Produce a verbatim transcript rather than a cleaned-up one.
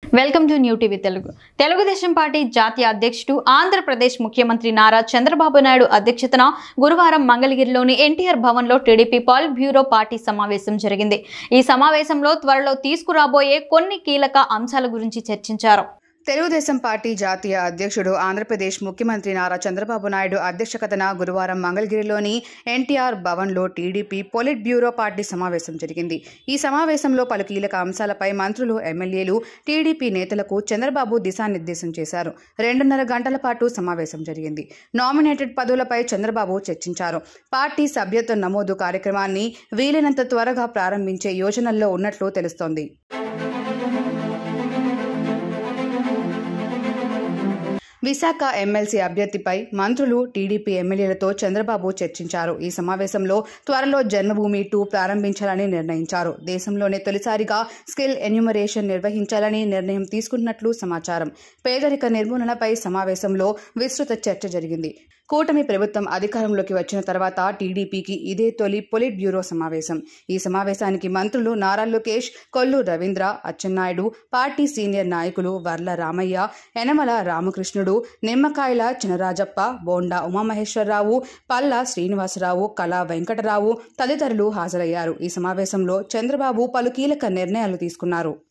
Welcome to new TV Telugu. Telugu Desam party జాతీయ అధ్యక్షుడు ఆంధ్రప్రదేశ్ ముఖ్యమంత్రి నారా చంద్రబాబు నాయుడు అధ్యక్షతన గురువారం మంగళగిరిలోని ఎన్టీఆర్ భవన్లో టీడీపీ పాలిట్ బ్యూరో పార్టీ సమావేశం జరిగింది. ఈ సమావేశంలో త్వరలో తీసుకురాబోయే కొన్ని కీలక అంశాల గురించి చర్చించారు. తెలుగుదేశం పార్టీ జాతీయ అధ్యక్షుడు ఆంధ్రప్రదేశ్ ముఖ్యమంత్రి నారా చంద్రబాబు నాయుడు అధ్యక్షతన గురువారం మంగళగిరిలోని ఎన్టీఆర్ భవన్లో టీడీపీ పొలిట్ బ్యూరో పార్టీ సమావేశం జరిగింది. ఈ సమావేశంలో పలు కీలక అంశాలపై మంత్రులు, ఎమ్మెల్యేలు, టీడీపీ నేతలకు చంద్రబాబు దిశానిర్దేశం చేశారు. రెండున్నర గంటల పాటు సమావేశం జరిగింది. నామినేటెడ్ పదవులపై చంద్రబాబు చర్చించారు. పార్టీ సభ్యత్వ నమోదు కార్యక్రమాన్ని వీలైనంత త్వరగా ప్రారంభించే యోచనల్లో ఉన్నట్లు తెలుస్తోంది. విశాఖ ఎమ్మెల్సీ అభ్యర్థిపై మంత్రులు, టీడీపీ ఎమ్మెల్యేలతో చంద్రబాబు చర్చించారు. ఈ సమావేశంలో త్వరలో జన్మభూమి టూ ప్రారంభించాలని నిర్ణయించారు. దేశంలోనే తొలిసారిగా స్కిల్ ఎన్యూమరేషన్ నిర్వహించాలని నిర్ణయం తీసుకున్నట్లు సమాచారం. పేదరిక నిర్మూలనపై సమావేశంలో విస్తృత చర్చ జరిగింది. కూటమి ప్రభుత్వం అధికారంలోకి వచ్చిన తర్వాత టీడీపీకి ఇదే తొలి పొలిట్ బ్యూరో సమావేశం. ఈ సమావేశానికి మంత్రులు నారా లోకేష్, కొల్లు రవీంద్ర, అచ్చెన్నాయుడు, పార్టీ సీనియర్ నాయకులు వర్ల రామయ్య, యనమల రామకృష్ణుడు, నిమ్మకాయల చినరాజప్ప, బోండా ఉమామహేశ్వరరావు, పల్లా శ్రీనివాసరావు, కళా వెంకటరావు తదితరులు హాజరయ్యారు. ఈ సమావేశంలో చంద్రబాబు పలు కీలక నిర్ణయాలు తీసుకున్నారు.